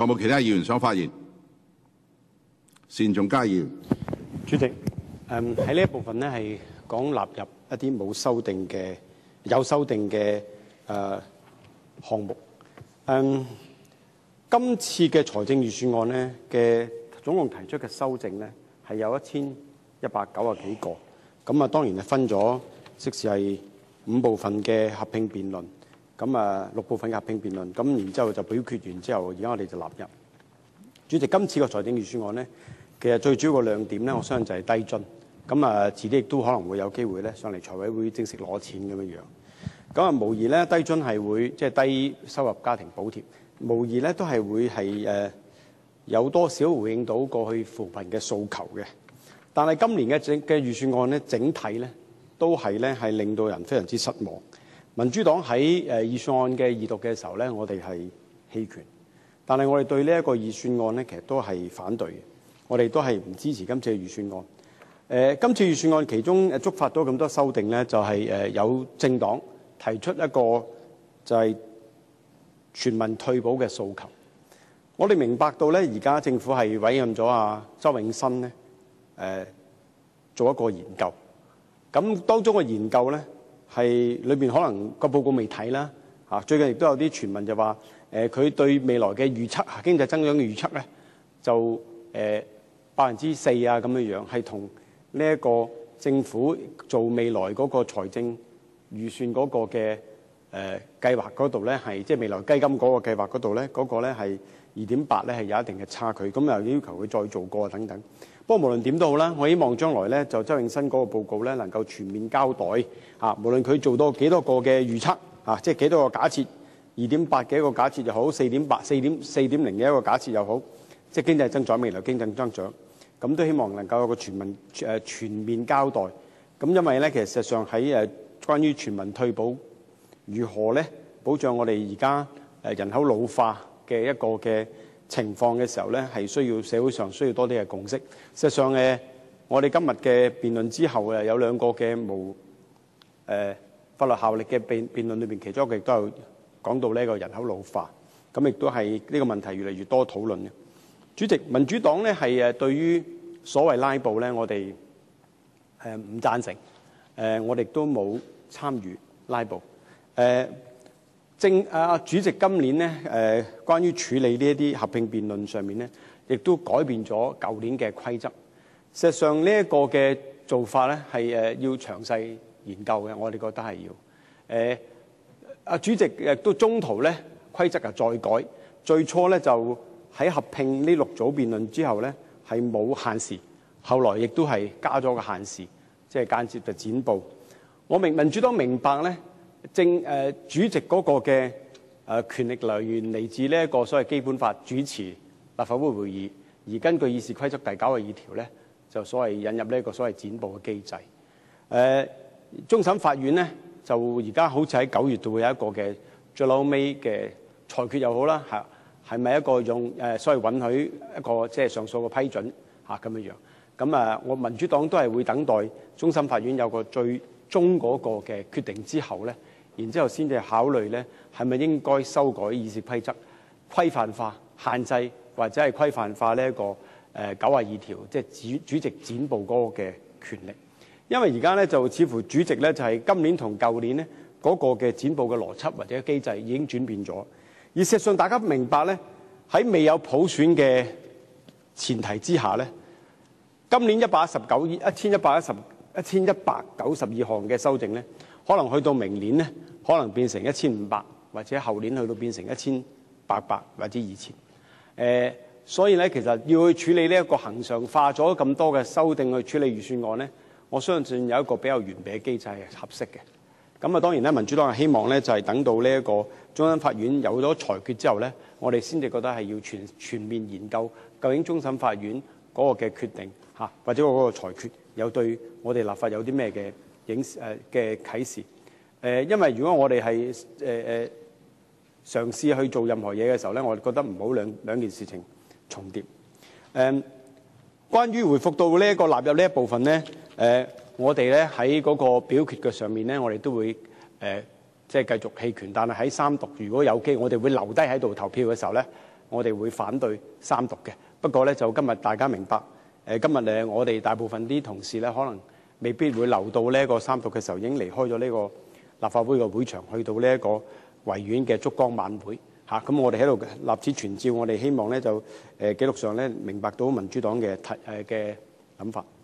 有冇其他議員想發言？單仲偕議員。 主席，喺呢一部分呢，係講納入一啲冇修訂嘅、有修訂嘅項目。今次嘅財政預算案呢嘅總共提出嘅修正呢，係有1190幾個。咁當然係分咗，即是係5部分嘅合併辯論。6部分嘅合併辯論。然之後就表決完之後，而家我哋就納入。主席，今次個財政預算案呢，其實最主要個亮點呢，我相信就係低津。遲啲亦都可能會有機會咧上嚟財委會正式攞錢咁樣樣。無疑咧低津係會即係低收入家庭補貼，無疑咧都係會係有多少回應到過去扶貧嘅訴求嘅。但係今年嘅預算案咧整體咧都係令到人非常之失望。民主黨喺預算案嘅二讀嘅時候咧，我哋係棄權，但係我哋對呢一個預算案咧其實都係反對嘅，我哋都係唔支持今次嘅預算案。今次預算案其中觸發到咁多修訂呢，就係有政黨提出一個就係全民退保嘅訴求。我哋明白到呢，而家政府係委任咗周永新呢做一個研究。咁當中嘅研究呢，係裏面可能個報告未睇啦。最近亦都有啲傳聞就話佢對未來嘅預測經濟增長嘅預測呢，就4%咁樣，係同呢一個政府做未來嗰個財政預算嗰個嘅計劃嗰度咧，係即係未來基金嗰個計劃嗰度咧，嗰個咧係2.8咧係有一定嘅差距，咁又要求佢再做過等等。不過無論點都好啦，我希望將來咧就周永新嗰個報告咧能夠全面交代嚇，無論佢做到幾多個嘅預測嚇，即係幾多個假設2.8嘅一個假設又好，4.0嘅一個假設又好，即係經濟增長未來經濟增長。咁都希望能夠有個全面交代。咁因為咧，其實事實上喺關於全民退保如何咧保障我哋而家人口老化嘅一個嘅情況嘅時候咧，係需要社會上需要多啲嘅共識。事實上我哋今日嘅辯論之後有兩個嘅無法律效力嘅辯論裏邊，其中一個亦都有講到呢個人口老化，咁亦都係呢個問題越嚟越多討論嘅。主席，民主黨咧係對於所謂拉布咧，我哋唔贊成，我哋都冇參與拉布。主席今年咧關於處理呢一啲合併辯論上面咧，亦都改變咗舊年嘅規則。事實上呢一個嘅做法咧係要詳細研究嘅，我哋覺得係要。主席亦都中途咧規則再改，最初咧就喺合併呢6組辯論之後呢，係冇限時，後來亦都係加咗個限時，即係間接就剪報。民主黨明白呢，主席嗰個嘅權力來源嚟自呢一個所謂基本法主持立法會會議，而根據議事規則第92條呢，就所謂引入呢一個所謂剪報嘅機制。終審法院呢，就而家好似喺9月度會有一個嘅最後尾嘅裁決又好啦，係咪一個用所謂允許一個即係上訴嘅批准咁樣樣？咁我民主黨都係會等待終審法院有個最終嗰個嘅決定之後咧，然之後先至考慮咧係咪應該修改議事規則，規範化、限制或者係規範化呢一個92條，即係主席剪報嗰個嘅權力。因為而家咧就似乎主席咧就係今年同舊年咧嗰個嘅剪報嘅邏輯或者機制已經轉變咗。而事實上，大家明白咧，喺未有普選嘅前提之下咧，今年1192項嘅修正咧，可能去到明年咧，可能變成1500，或者後年去到變成1800或者2000。所以咧，其實要去處理呢一個恆常化咗咁多嘅修訂去處理預算案咧，我相信有一個比較完備嘅機制係合適嘅。咁當然咧，民主黨係希望咧，就係等到呢一個終審法院有咗裁決之後咧，我哋先至覺得係要全面研究究竟終審法院嗰個嘅決定或者嗰個裁決有對我哋立法有啲咩嘅啟示。因為如果我哋係嘗試去做任何嘢嘅時候咧，我哋覺得唔好兩件事情重疊。關於回復到呢一個納入呢一部分咧，我哋咧喺嗰個表決嘅上面咧，我哋都會即係繼續棄權。但係喺三讀如果有機，我哋會留低喺度投票嘅時候咧， 我哋會反對三讀嘅。不過咧，就今日大家明白，今日我哋大部分啲同事咧，可能未必會留到呢個三讀嘅時候已經離開咗呢個立法會嘅會場，去到呢一個維園嘅燭光晚會嚇。咁我哋喺度立此存照，我哋希望咧就記錄上咧明白到民主黨嘅諗法。